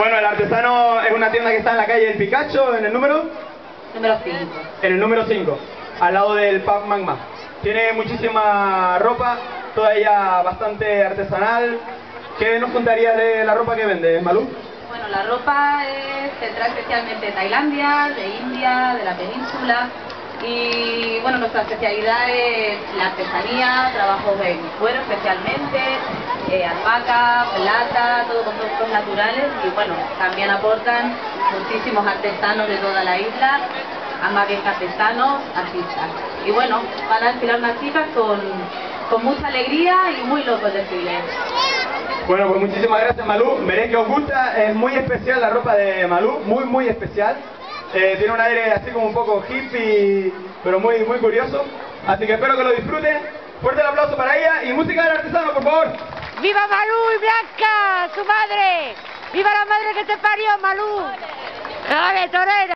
Bueno, el artesano es una tienda que está en la calle El Picacho, en el número... Número 5. En el número 5, al lado del pub Magma. Tiene muchísima ropa, toda ella bastante artesanal. ¿Qué nos contarías de la ropa que vende, Malú? Bueno, la ropa se trae especialmente de Tailandia, de India, de la península. Y bueno, nuestra especialidad es la artesanía, trabajos en cuero especialmente, alpaca, plata, todo con productos naturales. Y bueno, también aportan muchísimos artesanos de toda la isla, ambas bien artesanos, artistas. Y bueno, van a desfilar unas chicas con mucha alegría y muy loco el desfile. Bueno, pues muchísimas gracias, Malú. Veréis que os gusta, es muy especial la ropa de Malú, muy especial. Tiene un aire así como un poco hippie, pero muy curioso. Así que espero que lo disfruten. Fuerte el aplauso para ella y música del artesano, por favor. ¡Viva Malú y Blanca, su madre! ¡Viva la madre que te parió, Malú! ¡Dale, torera!